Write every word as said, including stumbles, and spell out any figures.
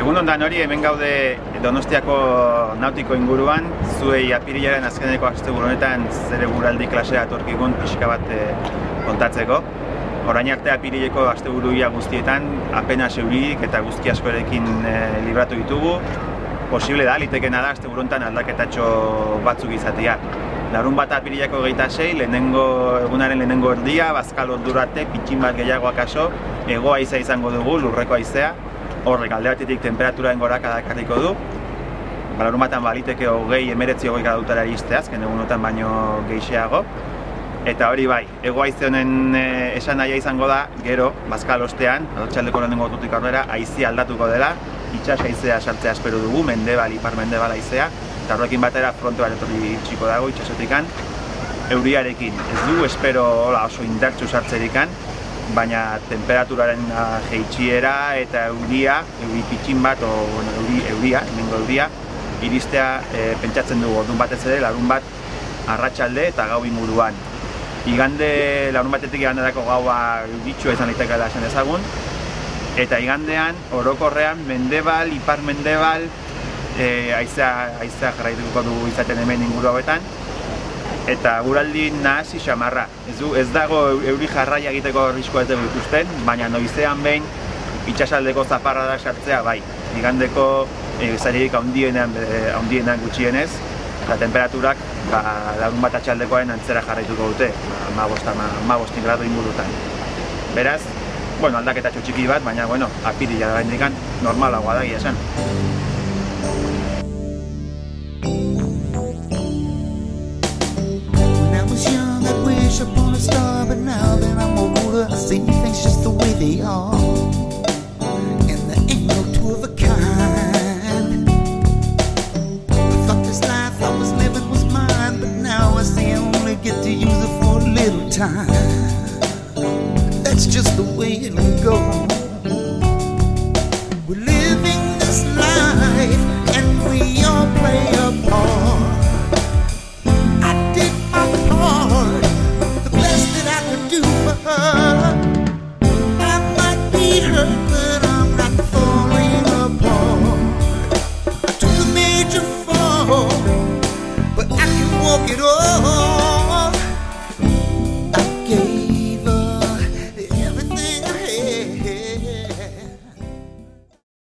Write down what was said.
Egun ondan hori, hemen gaude Donostiako nautiko inguruan, zuei apirilaren azkeneko asteburu honetan zere guraldi klasea atorkigun pixka bat kontatzeko. Orain arte apirileko asteburuia guztietan apenas euririk eta guzti askorekin libratu ditugu. Posible da, litekena da asteburu honetan aldaketatxo batzuk izatea. Larun bat apirilako hogeita sei, lehenengo egunaren lehenengo erdia, bazkal ordura arte, pitxin bat gehiago akaso, hego haizea izango dugu, lurreko haizea. Horrek alde batetik temperaturaren gorakada ekarriko du. Larun batan baliteke hogei emeretzi hogei gradutara iristea, azken egunotan baino gehixeago. Eta hori bai, hego haize honen esan nahia izango da, gero, bazkal ostean, arratsaldeko lehenengo ordutik aurrera, haizea aldatuko dela, itsas haizea sartzea espero dugu, mendebal, ipar mendebal haizea, eta horrekin batera fronte bat etorri txiko dago itsasotikan, euriarekin. Ez du espero hola, oso indartsu sartzerikan, baina temperaturaren jeitsiera eta euria, euri pitxin bat, o bueno, euri, euria, hemengo euria, iristea e, pentsatzen dugu ordun batez ere, larun bat arratsalde eta gau inguruan. Igande, larun batetik iganderako gaua euritxua izan daitekeela esan ezagun, eta igandean, orokorrean, mendebal, ipar mendebal, e, haizea, haizea jarraituko dugu izaten hemen inguru hauetan, eta guraldi nahasi xamarra. Ez, du, ez dago euri jarraia egiteko arriskoa ez dugu ikusten, baina noizean behin itsasaldeko zaparrada sartzea bai. Igandeko e, zaririk handienean, handienean gutxienez, eta temperaturak ba, larun bat atxaldekoen antzera jarraituko dute, hamabost gradu ingurutan. Beraz, bueno, aldaketatxo txiki bat, baina bueno, apirila da bendikan normalagoa da egia esan. Upon a star, but now that I'm older, I see things just the way they are, and there ain't no two of a kind. I thought this life I was living was mine, but now I see I only get to use it for a little time. That's just the way it goes.